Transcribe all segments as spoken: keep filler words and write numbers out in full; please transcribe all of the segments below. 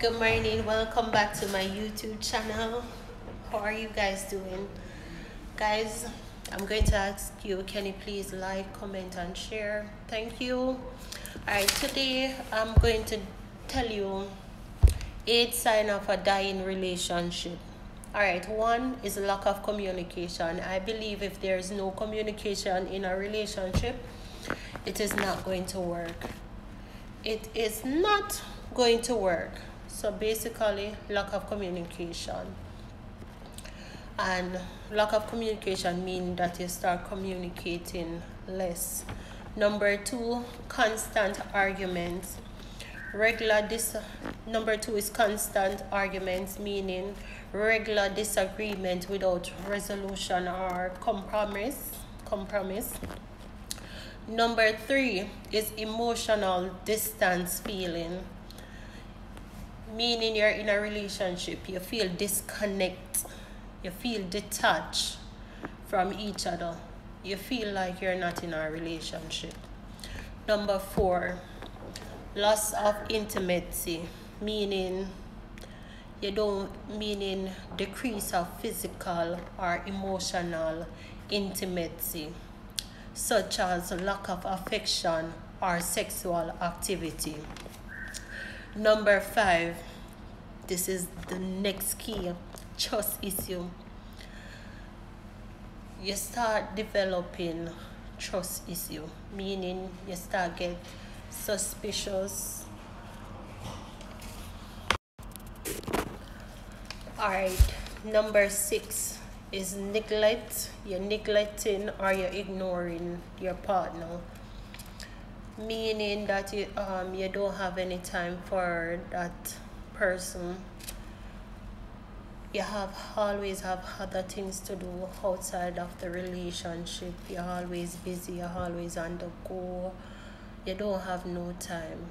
Good morning, welcome back to my YouTube channel. How are you guys doing? Guys, I'm going to ask you, can you please like, comment and share? Thank you. All right, today I'm going to tell you eight signs of a dying relationship. All right, one is lack of communication. I believe if there is no communication in a relationship, it is not going to work. It is not going to work. So basically, lack of communication. And lack of communication means that you start communicating less. Number two, constant arguments. Regular dis number two is constant arguments, meaning regular disagreement without resolution or compromise. Compromise. Number three is emotional distance feeling, meaning you're in a relationship, you feel disconnect, you feel detached from each other, you feel like you're not in a relationship. Number four, loss of intimacy, meaning you don't meaning decrease of physical or emotional intimacy, such as lack of affection or sexual activity. Number five, this is the next key, trust issue. You start developing trust issue, meaning you start get suspicious. All right, number six is neglect. You're neglecting or you're ignoring your partner, meaning that you um you don't have any time for that person. You have always have other things to do outside of the relationship. You're always busy, you're always on the go, you don't have no time.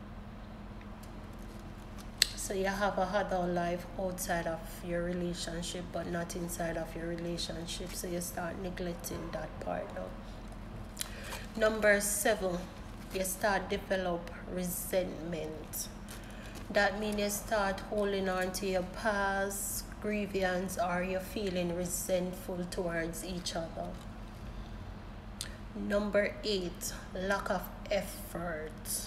So you have a other life outside of your relationship but not inside of your relationship, so you start neglecting that partner. Number seven, you start develop resentment. That means you start holding on to your past grievance or you're feeling resentful towards each other. Number eight, lack of effort.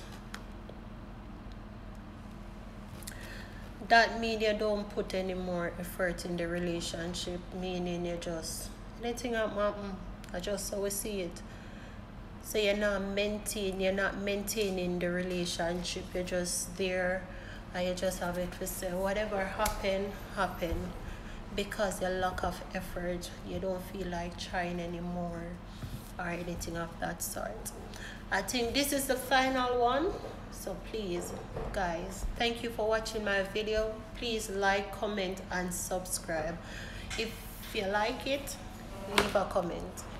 That means you don't put any more effort in the relationship, meaning you just anything happen, I just always see it. So you're not maintain, you're not maintaining the relationship. You're just there, and you just have it to say whatever happened, happened, because your lack of effort. You don't feel like trying anymore, or anything of that sort. I think this is the final one. So please, guys, thank you for watching my video. Please like, comment, and subscribe. If you like it, leave a comment.